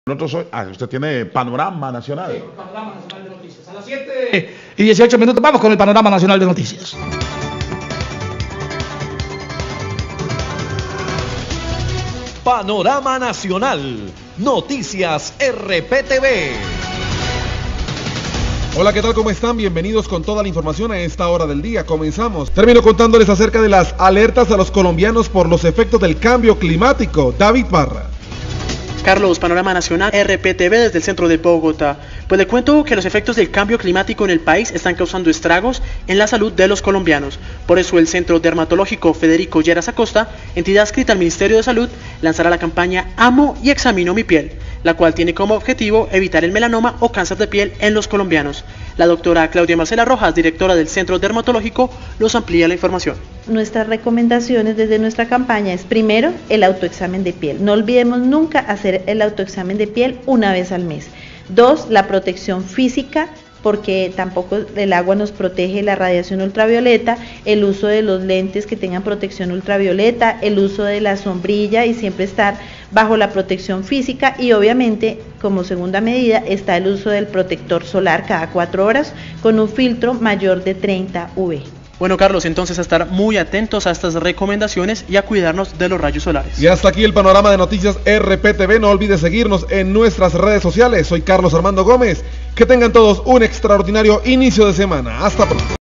Nosotros hoy, usted tiene Panorama Nacional. Sí, Panorama Nacional de Noticias. A las 7:18 vamos con el Panorama Nacional de Noticias. Panorama Nacional, Noticias RPTV. Hola, ¿qué tal? ¿Cómo están? Bienvenidos con toda la información a esta hora del día. Comenzamos. Termino contándoles acerca de las alertas a los colombianos por los efectos del cambio climático. David Parra. Carlos, Panorama Nacional RPTV desde el centro de Bogotá. Pues le cuento que los efectos del cambio climático en el país están causando estragos en la salud de los colombianos. Por eso el Centro Dermatológico Federico Lleras Acosta, entidad adscrita al Ministerio de Salud, lanzará la campaña Amo y Examino mi piel, la cual tiene como objetivo evitar el melanoma o cáncer de piel en los colombianos. La doctora Claudia Marcela Rojas, directora del Centro Dermatológico, nos amplía la información. Nuestras recomendaciones desde nuestra campaña es primero el autoexamen de piel. No olvidemos nunca hacer el autoexamen de piel una vez al mes. 2, la protección física, porque tampoco el agua nos protege la radiación ultravioleta, el uso de los lentes que tengan protección ultravioleta, el uso de la sombrilla y siempre estar bajo la protección física, y obviamente como segunda medida está el uso del protector solar cada 4 horas con un filtro mayor de 30 UV. Bueno, Carlos, entonces a estar muy atentos a estas recomendaciones y a cuidarnos de los rayos solares. Y hasta aquí el panorama de noticias RPTV. No olvides seguirnos en nuestras redes sociales. Soy Carlos Armando Gómez. Que tengan todos un extraordinario inicio de semana. Hasta pronto.